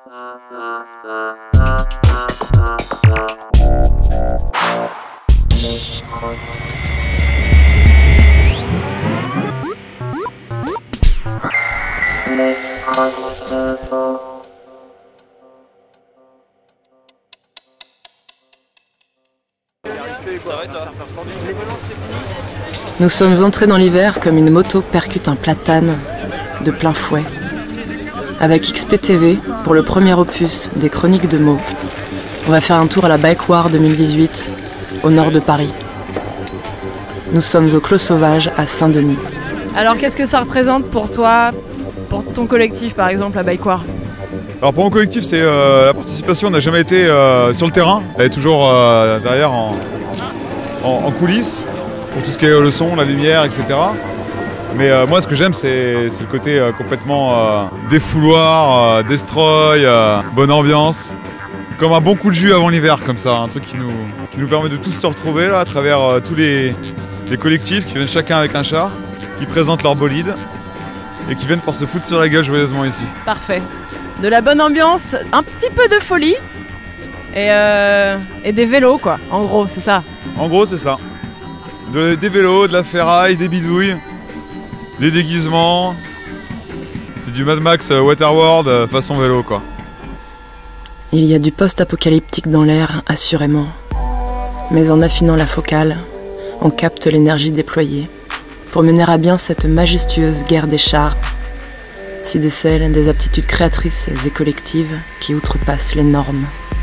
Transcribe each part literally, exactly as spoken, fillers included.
Nous sommes entrés dans l'hiver comme une moto percute un platane de plein fouet. Avec X P T V, pour le premier opus des Chroniques de Meaux, on va faire un tour à la Bike War deux mille dix-huit, au nord de Paris. Nous sommes au Clos Sauvage à Saint-Denis. Alors qu'est-ce que ça représente pour toi, pour ton collectif par exemple, la Bike War? Alors pour mon collectif, c'est euh, la participation. On n'a jamais été euh, sur le terrain, elle est toujours euh, derrière en, en, en coulisses, pour tout ce qui est le son, la lumière, et cetera. Mais euh, moi ce que j'aime c'est le côté euh, complètement euh, défouloir, euh, destroy, euh, bonne ambiance. Comme un bon coup de jus avant l'hiver comme ça, un truc qui nous, qui nous permet de tous se retrouver là, à travers euh, tous les, les collectifs qui viennent chacun avec un char, qui présentent leur bolide et qui viennent pour se foutre sur la gueule joyeusement ici. Parfait. De la bonne ambiance, un petit peu de folie et, euh, et des vélos quoi, en gros c'est ça. En gros c'est ça. De, des vélos, de la ferraille, des bidouilles, des déguisements. C'est du Mad Max Waterworld façon vélo quoi. Il y a du post-apocalyptique dans l'air, assurément. Mais en affinant la focale, on capte l'énergie déployée pour mener à bien cette majestueuse guerre des chars, si décèlent des aptitudes créatrices et collectives qui outrepassent les normes.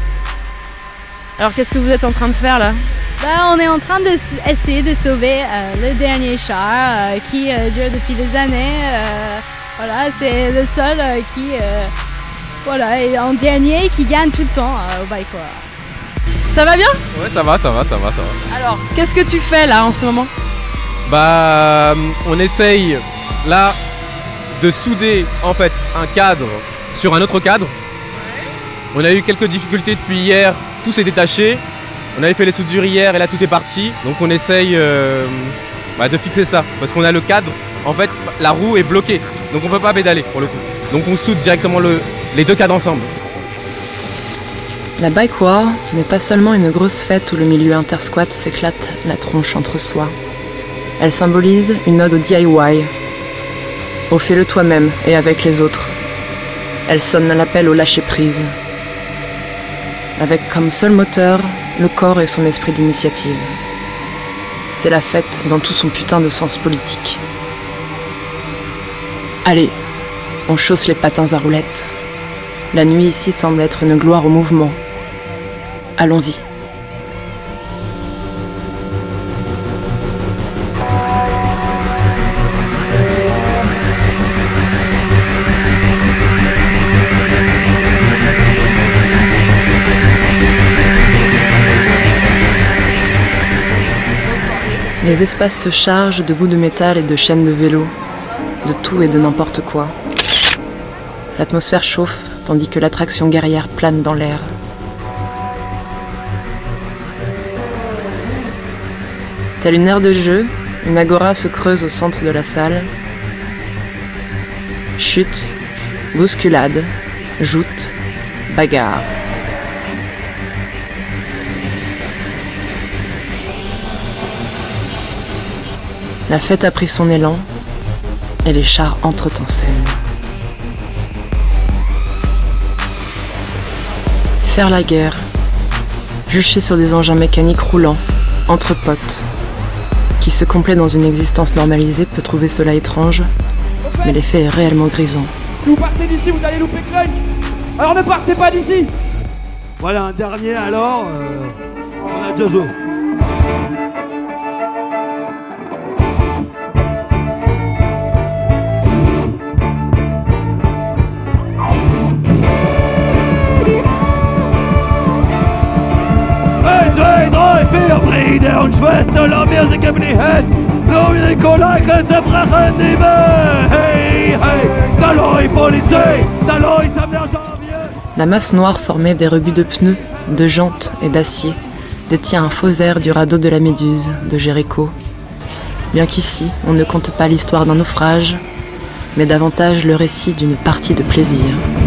Alors qu'est-ce que vous êtes en train de faire là? Ben, on est en train d'essayer de sauver euh, le dernier char euh, qui euh, dure depuis des années. Euh, voilà, c'est le seul euh, qui euh, voilà, est en dernier qui gagne tout le temps euh, au Bike War. Ça va bien? Ouais, ça va, ça va, ça va, ça va. Alors, qu'est-ce que tu fais là en ce moment? Bah, on essaye là de souder en fait un cadre sur un autre cadre. On a eu quelques difficultés depuis hier, tout s'est détaché. On avait fait les soudures hier et là tout est parti. Donc on essaye euh, bah, de fixer ça. Parce qu'on a le cadre, en fait la roue est bloquée. Donc on peut pas pédaler pour le coup. Donc on soude directement le, les deux cadres ensemble. La Bike War n'est pas seulement une grosse fête où le milieu intersquat s'éclate la tronche entre soi. Elle symbolise une ode au D I Y, au fais-le toi-même et avec les autres. Elle sonne l'appel au lâcher-prise, avec comme seul moteur le corps et son esprit d'initiative. C'est la fête dans tout son putain de sens politique. Allez, on chausse les patins à roulettes. La nuit ici semble être une gloire au mouvement. Allons-y. Les espaces se chargent de bouts de métal et de chaînes de vélo, de tout et de n'importe quoi. L'atmosphère chauffe, tandis que l'attraction guerrière plane dans l'air. Telle une aire de jeu, une agora se creuse au centre de la salle. Chute, bousculade, joute, bagarre. La fête a pris son élan et les chars entrent en scène. Faire la guerre, jucher sur des engins mécaniques roulants, entre potes. Qui se complaît dans une existence normalisée peut trouver cela étrange, mais l'effet est réellement grisant. Si vous partez d'ici, vous allez louper Crunk. Alors ne partez pas d'ici. Voilà un dernier alors, euh, on a Jojo. Brüder und Schwestern, lass mir sie geben die Hände. Glaub mir, Nikolai kann zerbrechen die Welt. Hey, hey, da läuft Polizei, da läuft am Janvier. La masse noire formée des rebuts de pneus, de jantes et d'acier détient un faux air du radeau de la Méduse de Jéricho. Bien qu'ici, on ne compte pas l'histoire d'un naufrage, mais davantage le récit d'une partie de plaisir.